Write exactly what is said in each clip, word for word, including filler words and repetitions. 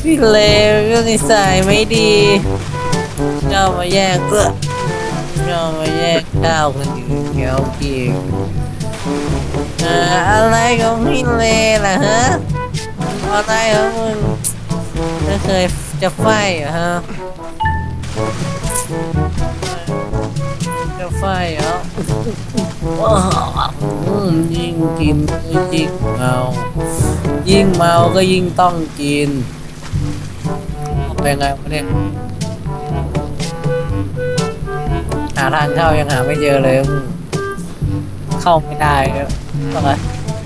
พี่เลวก็นิสัยไม่ดีชอบมาแย่งเพื่อชอบมาแย่งข้าวคนอื่นเขากินอ่าอะไรของพี่เลวล่ะฮะอะไรของมึงไม่เคยจะไฟเหรอฮะจะไฟเหรอยิ่งกินยิ่งเมายิ่งเมาก็ยิ่งต้องกินเป็นไงวะเนี่ยหาทางเข้ายังหาไม่เจอเลยเข้าไม่ได้แล้วต้องไง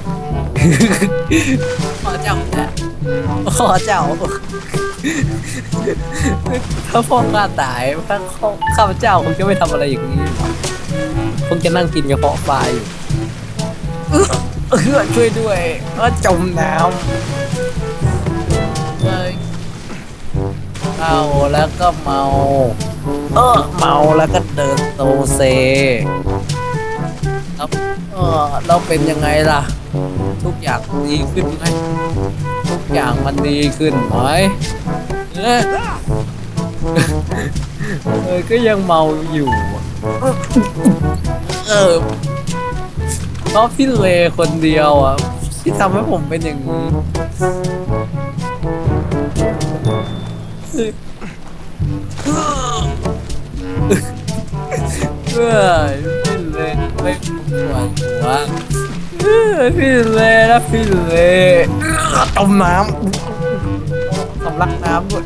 ขอเจ้าเนี่ยขอเจ้าถ้าพ่อข้าตายถ้าข้าพเจ้าคงจะไม่ทำอะไรอย่างนี้คงจะนั่งกินกระเพาะปลาอยู่เออช่วยด้วยเออจมน้ำเมาแล้วก็เมาเออเมาแล้วก็เดินโซเซแล้วเออเราเป็นยังไงล่ะทุกอย่างดีขึ้นไหมทุกอย่างมันดีขึ้นไหมเออเออก็ยังเมาอยู่เออเพราะพี่เลคนเดียวอ่ะที่ทำให้ผมเป็นอย่างนี้เออพี่เลไม่ปวดหัวพี่เลนะพี่เลต้มน้ำสำลักน้ำด้วย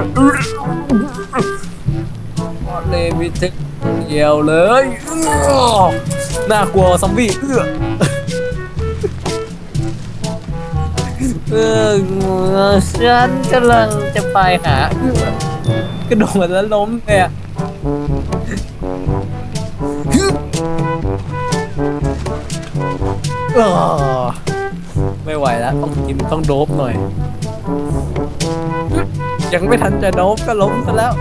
เลวิทึกเดียวเลยน่ากลัวซอมบี้เอื้อเออฉันกำลังจะไปหากระโดดแล้วล้มเนี่ยไม่ไหวแล้วต้องกินต้องโดบหน่อยยังไม่ทันจะโดบก็ล้มซะแล้ว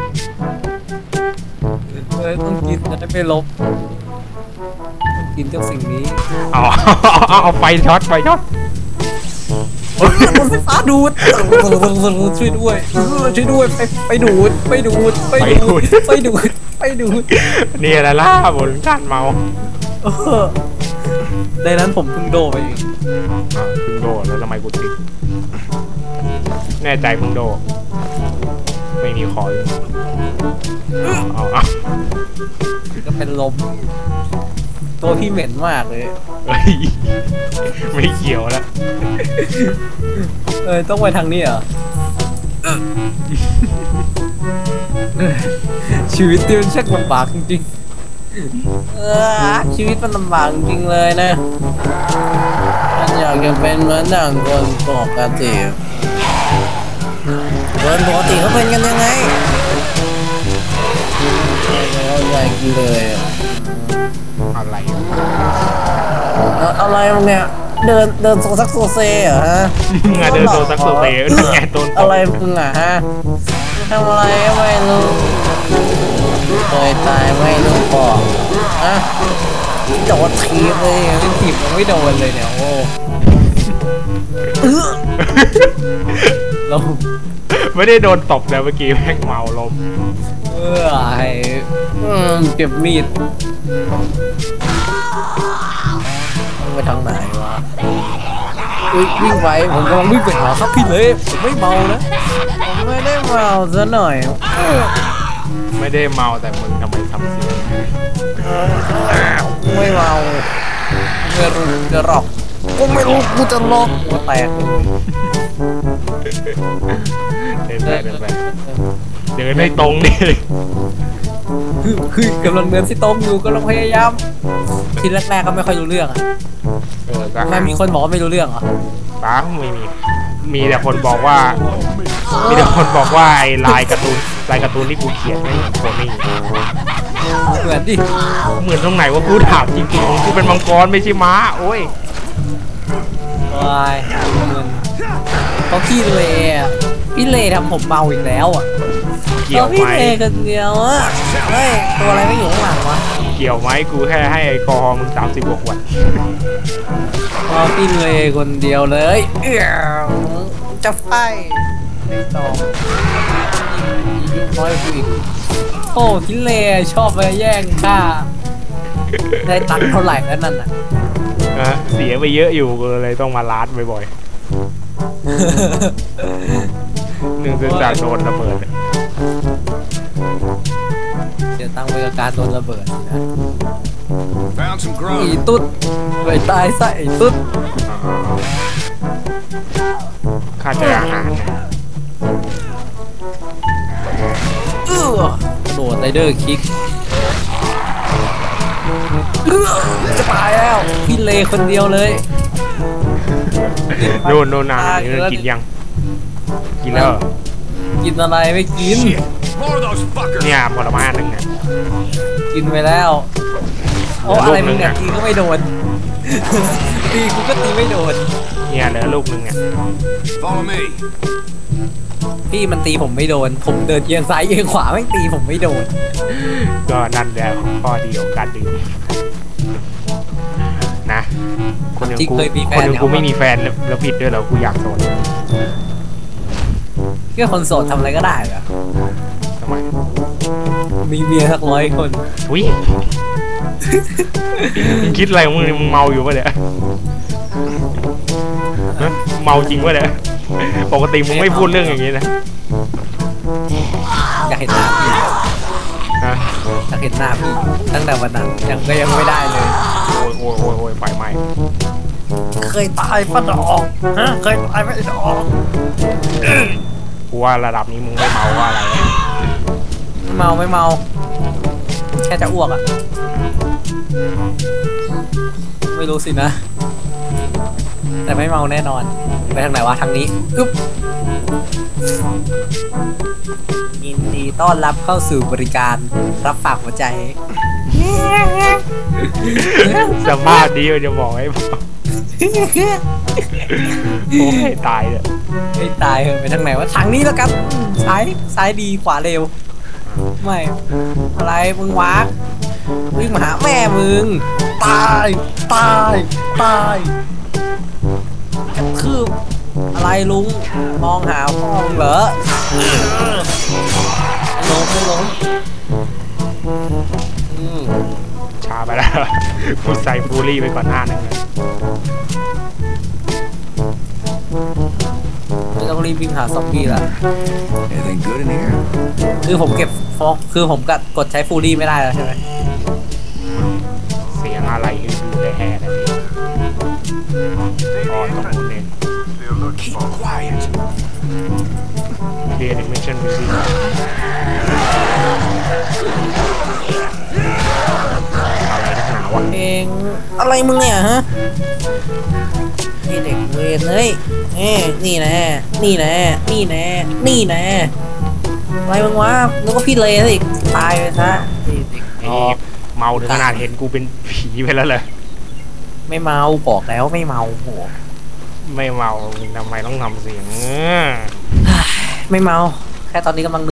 เลยต้องกินจะได้ไม่ล้มต้องกินเจ้าสิ่งนี้เอาเอาไฟช็อตไฟช็อตไฟฟ้าดูดช่วยด้วยช่วยด้วยไปไปดูดไปดูดไปดูดไปดูดไปดูดนี่แหละล่ะบนการเมาในนั้นผมเพิ่งโดไปเองเพิ่งโดแล้วทำไมกูติดแน่ใจเพิ่งโดไม่มีคอยเอาเอาก็เป็นลมตัวพี่เหม็นมากเลยไม่เกี่ยวแล้วเออต้องไปทางนี้เหรอชีวิตที่มันชักลำบากจริงๆเออชีวิตมันลำบากจริงเลยนะมันอยากจะเป็นเหมือนดังคนปกติคนปกติเขาเป็นกันยังไงเขาใหญ่กินเลยอะไรอะไรมึงเนี่ยเดินเดินโซซักโซเซ่เหรอฮะไงเดินโซซักโซเซ่ไงต้นอะไรมึงอ่ะฮะทำอะไรไม่รู้เคยตายไม่รู้ปอกฮะโดนทีบเลยยังทีบยังไม่โดนเลยเนี่ยโอ้เราไม่ได้โดนตบเลยเมื่อกี้แม่งเมาลมเออไอ้เก็บมีดไปทางไหนวะวิ่งไปผมกำลังวิ่งไปหาครับพี่เลยผมไม่เมานะผมไม่ได้เมาซะหน่อยไม่ได้เมาแต่มึงทำไมทำเสียงไม่เมาไม่รู้จะหลอกก็ไม่รู้กูจะหลอกกูแตกเดินไปเดินไปเดินให้ตรงดิคือคือกำลังเดินที่ตรงอยู่กำลังพยายามทีแรกๆก็ไม่ค่อยรู้เรื่องอ่ะแม่มีคนบอกว่าไม่รู้เรื่องเหรอตั้งไม่มีมีแต่คนบอกว่ามีแต่คนบอกว่าไอ้ลายการ์ตูนลายการ์ตูนที่กูเขียนไม่คนนี้เหมือนดิเหมือนตรงไหนว่ากูถามจริงๆกูเป็นมังกรไม่ใช่ม้าโอ้ยว้ายเขาขี้เลยอ่ะพี่เลทำผมเมาอีกแล้วอ่ะเกี่ยวไหมพี่เลกันเดียวอ่ะเฮ้ยตัวอะไรไม่อยู่ข้างหลังวะเกี่ยวไหมกูแค่ให้ไอ้กอมึงสามสิบกว่าขวดพอพี่เลคนเดียวเลยจะไฟเด็กตองยิงน้อยกูอีกโอ้คิเลชอบไปแย่งค่าได้ตังค์เท่าไหร่แล้วนั่นน่ะนะเสียไปเยอะอยู่ก็เลยต้องมาล้านบ่อยๆหนึ่งเป็นจากโดนระเบิดเดี๋ยวตั้งไปกับการโดนระเบิดนะ Found some ไอ้ grub. ตุ๊ดไปตายซะไอ้ตุ๊ดค่าใจอาหารเนี่ยเออโดดไรเดอร์คิกเออจะตายแล้วพี่เลคนเดียวเลยโดนโดนอาหารนี่กินยังกินแล้วกินอะไรไม่กิน More of those fuckers. เนี่ยผลไม้อันหนึ่งเนี่ยกินไปแล้วโอ้อะไรมึงเนี่ยตีก็ไม่โดนตีกูก็ตีไม่โดนเนี่ยเหลือลูกหนึ่งเนี่ย Follow me. พี่มันตีผมไม่โดนผมเดินเอียงซ้ายเอียงขวาไม่ตีผมไม่โดนก็นั่นแหละข้อดีของการดื่มนะคนอย่างกูคนอย่างกูไม่มีแฟนแล้วผิดด้วยเหรอกูอยากโสดเพื่อคนโสดทำอะไรก็ได้เหรอทำไมมีเมียสักร้อยคนอุ้ยมึงคิดอะไรของมึงเนี่ยมึงเมาอยู่ปะเนี่ยฮะเมาจริงปะเนี่ยปกติมึงไม่พูดเรื่องอย่างนี้นะอยากเห็นหน้าพี่ฮะอยากเห็นหน้าพี่ตั้งแต่วันนั้นยังก็ยังไม่ได้เลยโอ้ยโอ้ยโอ้ยโอ้ยไฟไหม้เคยตายปะดอกฮะเคยตายปะดอกกูว่าระดับนี้มึงไม่เมาว่าอะไรไม่เมาไม่เมาแค่จะอ้วกอ่ะไม่รู้สินะ แต่ไม่เมาแน่นอนไปทางไหนวะทางนี้อึ๊บยินดีต้อนรับเข้าสู่บริการรับฝากหัวใจสภาพดีมันจะบอกให้เมาโอ้ยตายเลยไม่ตายเหอะไปทางไหนวะทางนี้แล้วกันซ้ายซ้ายดีขวาเร็วไม่อะไรมึงวักวิ่งมาหาแม่มึงตายตายตายกระทืบอะไรลุงมองหาพ่อมึงเหรอลงไม่ลงอืมชาไปแล้วกูใส่ฟูรี่ไปก่อนหน้าหนึ่งเลยไม่ต้องรีบวิ่งหาซอมบี้ละ Anything good in here? คือผมเก็บฟอกคือผมกดกดใช้ฟูรี่ไม่ได้แล้วใช่ไหมเสียงอะไรคือดูได้แห่เลยอ๋อตรงนู้นเอง Keep quiet. เรียนมิชชั่นมิวสิกอะไรนักหนาวะเองอะไรมึงเนี่ยฮะไอเด็กเวรเลยเอ้นี่แน่นี่แน่นี่แน่นี่แน่อะไรมึงวะนึกว่าพี่เลยสิตายไปซะไอเด็กไอ้เมาถึงขนาดเห็นกูเป็นผีไปแล้วเลยไม่เมาบอกแล้วไม่เมาโหไม่เมาทำไมต้องทำเสียงไม่เมาแค่ตอนนี้กำลัง